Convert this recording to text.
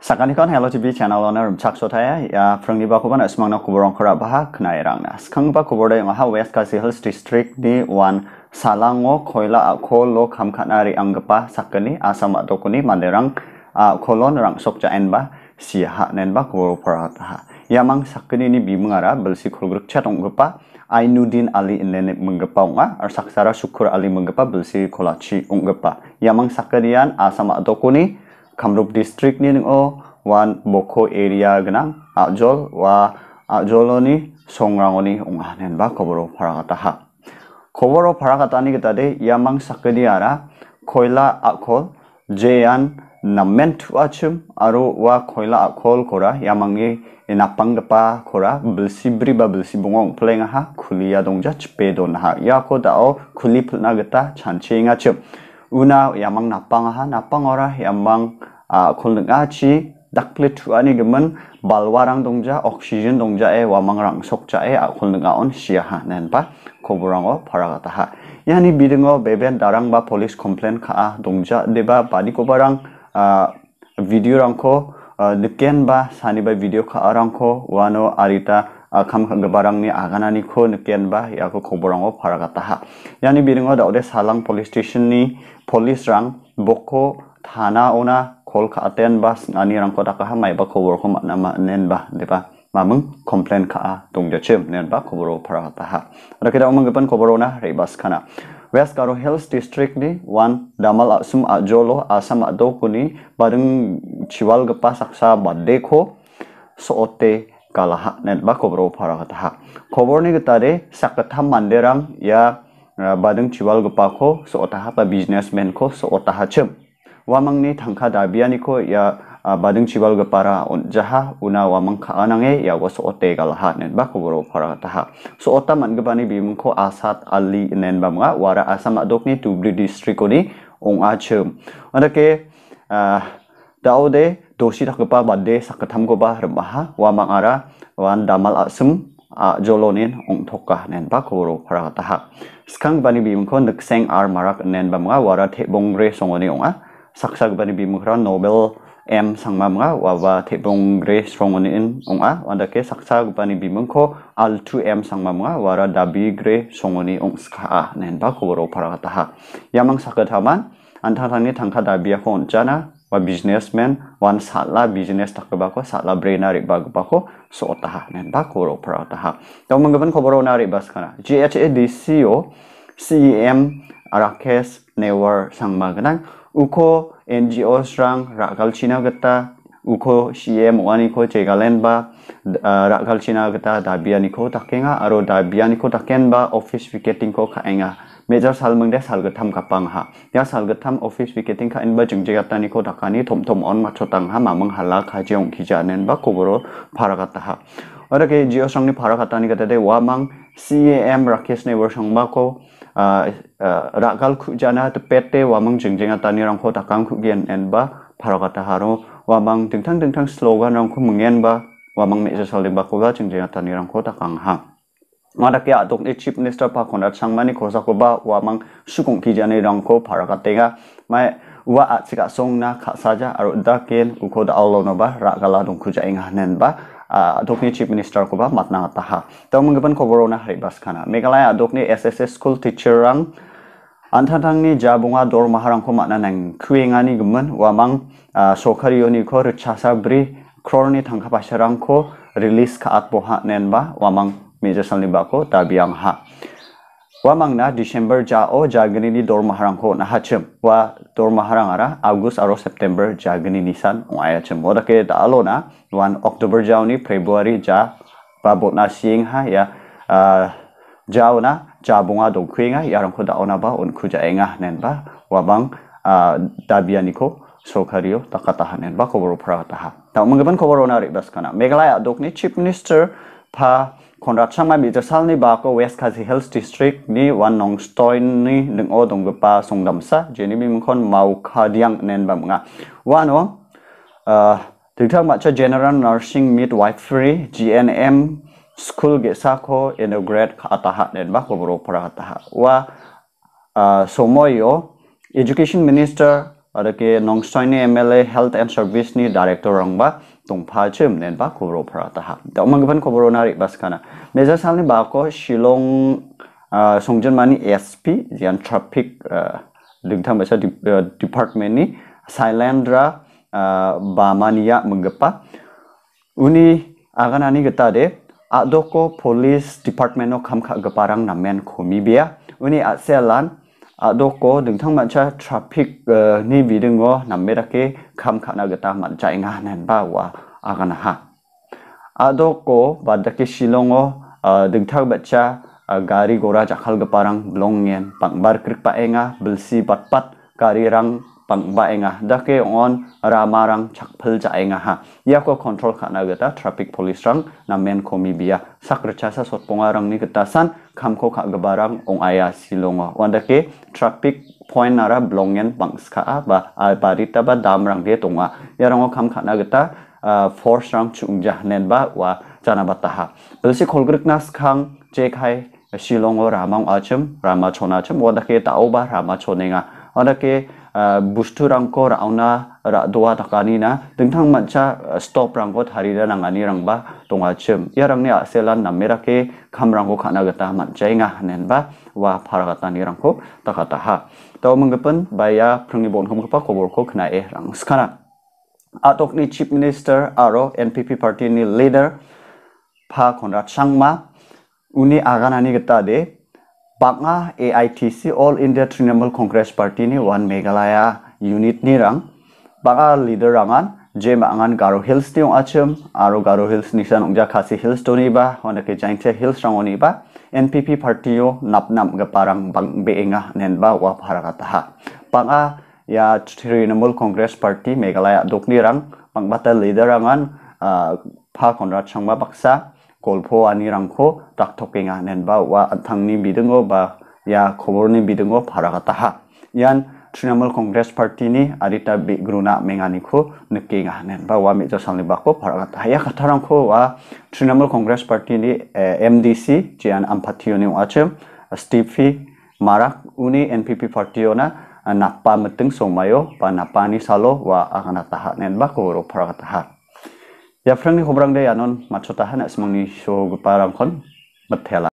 Sakani kon Hello TV channel owner chak sotaya ya frangni ba ko ban asmang na kuborong khara bah khnai rang na skhang ba kubor dai ha West Kasi Hills District ni one Salango Koila kholo kham khanari anggapa sakani asam atokuni manderang kolon rang sokja enba si ha nen ba kubor parat ha yamang sakani ni bimungara belsi khulgruk chat onggapa Ainuddin Ali inene menggapa unga arsaksara syukur Ali menggapa belsi kolachi onggapa yamang sakanian asam atokuni Kamrup district ni o wan boko area genang ajol wa ajoloni songrangoni unghanen ba koboro parakata ha koboro parakata ni kita de yamang sakediara koila akol jean namen tuachum aru wa koila akol kora yamangi inapangpa kora belsi ba belsi bungong plenga ha kulia dongja chpedon ha yako dao kuli pulna geta chanchinga chup una yamang napang ora yamang kulngachi dakle tuani gemen balwarang dongja oksigen dongja wamang rang sokja kulngaon siaha nenpa koburango paragata ha yani bidingo beben darang ba police complaint kha dongja deba Badinggipako video rangko neken ba sani ba video kha rangko wano arita Cho'giparang ni aganani ko neken ba yako koburango paragata ha yani bidingo daude Salang police station ni police rang boko thana ona kol ka aten bas ani rang ko taka mai ba khobor ko nama nen ba deba mamung complain ka tongja chem nen ba khoboro parata ha rakira umangpan khoborona rebas khana West Karo Hills District ni one damal asum ajolo asam adokuni bareng chiwal gapa saksa badde ko soote kalaha nen ba khoboro parata ha khobor ni gitare sakatham manderang ya badeng chiwal gapa ko soota pa businessman ko soota ha chem wamang ni thangkha dabiani ko ya badeng chiwal gapara jaha una wamang khaanange ya was ote galha nen ba khoboro parata ha so ota mangabani bim ko Asad Ali nen ba mga wara asam adokni Tubri district oni onga chem adake daude dosi thakpa badde sakatham ko ba rmaha wamang ara wan damal asum jolonin ong thokka nen ba khoboro parata ha skang bani bim ko nekseng ar marak nen ba mga wara thebongre songoni onga saksa bani bimukra Nobel M sangma mga wawa tebong gre strong in onga wanda ke saksa bani bimungko al 2M sangma mga wara dabi gre songoni ong ska nen ba khoboro parakata ha yamang sakathaman antharani thangkha dabia ko onjana wa businessman wan Sal'a business takbako Sal'a brainari bagbako so otaha nen ba khoboro parakata ha tawmangban khoboro nari bas kana GHADCO CEM Arakes Newer sangma ganang uko NGO rang rakal China geta uko CM wani ko cegalen ba rakal China geta dabiani ko takenga aro dabiani ko taken ba office vacating ko khaenga major salmang de salgatham kapang ha ya salgatham office vacating kha inba jingjegatani ko takani thom on machotang ha mamang hala khajong khijanen ba koboro paragata ha orake geo sangni paragatani gata de wamang CAM Rakesh ne wersangba ko rakal khujana tepete wamang jingjenga tani rangko takang khugen enba paragata haro wamang dingtang slogan rangko mengen ba wamang meja salimba ko ba jingjenga tani rangko takang ha madake atok ni chief minister pa konat sangmani khosa ko ba wamang sukong kijani rangko paragatega mai wa atsika songna khasaja aro daken uko da aulono ba rakala dong khuja inganen ba adokni chief minister ko ba matna taha tawmangban khoborona haribas khana Meghalaya adokni SSS school teacher rang anthantangni jabunga dor maharang ko matna nang khuengani gumman wamang sokarioni ko rchasa bri krorni thangkha pasarang ko release ka atboha nen ba wamang meja salni ba ko tabiang ha wamang na December jagani ni dor maharang ko na hachem wa dor maharang ara August aro September jagani nisan ongaya chem odake dalo na 1 October ni February ba botna sing ha ya na jabunga dongkhuenga yarang ko daona ba on khuja enga nen ba wabang dabiani ko sokario takatahanen ba koboro prata ha ta mangban koboro na ribas kana Meghalaya adokni chief minister pa konrat sangma bija salni ba ko West Kasi Hills District ni wan nongstoin ni nengo dongpa songdamsa jeni mimkhon mau khadiang nen ba mga wano tingthang macha general nursing midwifery GNM school ge sako inaugurate khataha nen ba koboro parataha wa somoyo education minister ada ke nongstoini MLA Health and Service ni Director rang ba tungpa chim nen ba kubro parata ha da mangban kubro nari bas kana meja salni ba ko Shillong songjan mani SP jian traffic dingthang basa department ni Sailendra Bamania menggepa uni aganani geta de adoko police department no kamkha geparang namen khomi bia uni aselan adoko dingthang mancha traffic ni bidingo namerake kamkha na geta mancha inga nen ba wa agana ha adoko badake Shillongo dingthang bacha gari gora jakhal geparang blongen pangbar krik pa enga belsi patpat gari rang pangba enga dake on ramarang chakphal ja enga ha yako control khana gata traffic police rang namen khomi bia sakrachasa sotponga rang ni gata san khamko kha gabarang ong aya Shillongo wandake traffic point nara blongen bangska ba barita ba damrang de tonga yarango kham khana gata force rang chungja nen ba wa jana bataha belsi kholgrikna khang chekhai Shillongo ramang achim rama chonachim wandake taoba rama chonenga wandake bustu rangko rauna ra doa takani na dingthang mancha stop rangko tharida nangani rangba tongachim yarangni aselan namerake khamrangko khana gata manchainga nenba wa pharagatani rangko takataha taw manggepen baya prungni bonkhom kapa koborko khnae rang skana atokni chief minister aro NPP party ni leader pha Konrad Sangma uni aganani gata de Banga AITC All India Trinamool Congress Party ni One Meghalaya unit ni rang Banga leader rangan Jem angan Garo Hills ni ong achim aro Garo Hills ni san ongja Khasi Hills to ni ba honda ke Jainte Hills rang oni ba NPP party yo napnam gaparang bang beenga nen ba wa pharakata ha Banga ya Trinamool Congress Party Meghalaya dokni rang bangbata leader rangan pha Konrad Sangma baksa kolpo ani rangko taktokenga nen ba wa athangni bidingo ba ya khoborni bidingo pharakata ha yan Trinamool Congress Party ni arita gruna mengani ko nekenga nen ba wa mejo salni ba ko pharakata ya katharang ko wa Trinamool Congress Party ni MDC jian ampathioni achem Steve Marak uni NPP party ona napa meting somayo pa napani salo wa akanata ha nen ba ko ro pharakata ha ya frangni khobrang de anon machotahan asmangni Cho'giparang kon mathela